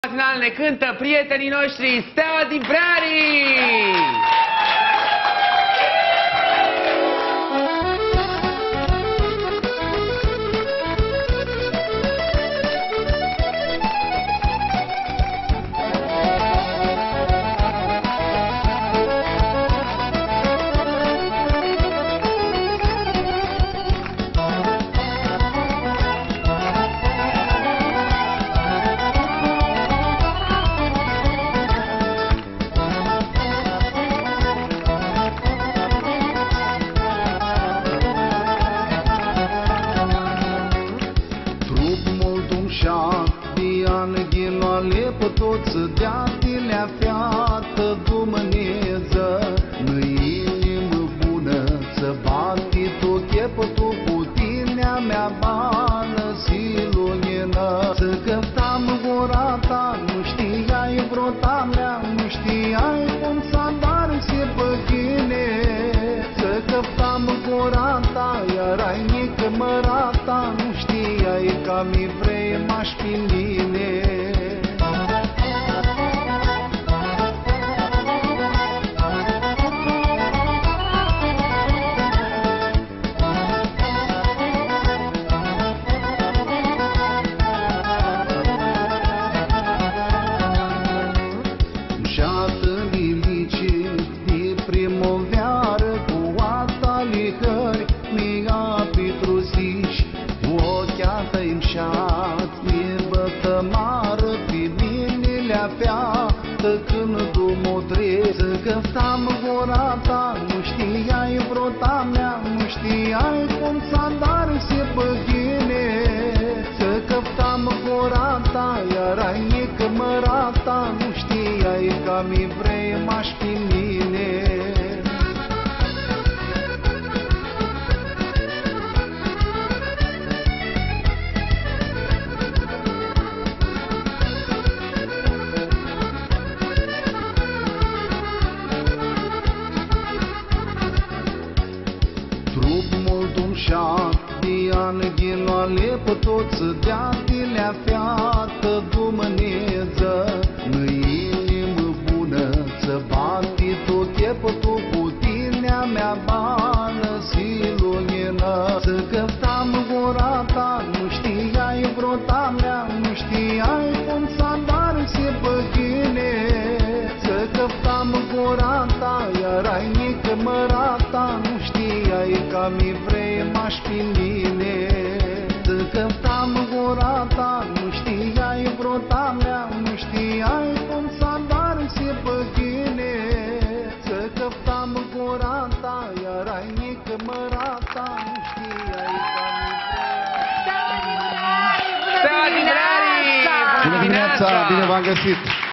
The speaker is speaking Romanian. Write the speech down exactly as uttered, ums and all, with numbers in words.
Matinal ne cântă prietenii noștri Steaua din Prearii! Pe toți deatilea fiată Dumneză, nu-i inimă bună să bati tu chepătul cu tinea mea bană și lumină. Să căptam gura ta, nu știai vrota mea, nu știai cum s-a dar și pe tine. Să căptam gura ta, iar ai mică mărata, nu știai ca mi vrei m-aș fi mine. Când drumul trece, să căptam gura ta, nu știai vrota mea, nu știai cum s-a dar și pe tine. Să căptam gura ta, iar ai mică mărata, nu știai ca mi vrei m-aș fi mine. Pe toți deatilea fiată Dumneză, nu-i inimă bună să bati tu chepătul cu tinea mea bană și lumină. Să căptam gura ta, nu știai vrota mea, nu știai cum s-a dar și pe tine. Să căptam gura ta, iar ai mică mărata, nu știai ca mi vrei m-aș fi mine. Căptam gura ta, nu știai vrota mea, nu știai cum s-a dar și pe tine. Să căptam gura ta, iar ai mică mărata, nu știai ca mi vrei. Steaua din Prearii! Bună dimineața! Bine v-am găsit!